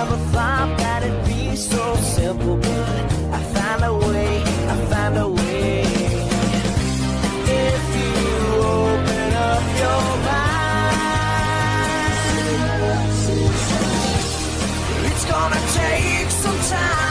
never thought that it'd be so simple, but I found a way, I found a way. If you open up your mind, it's gonna take some time.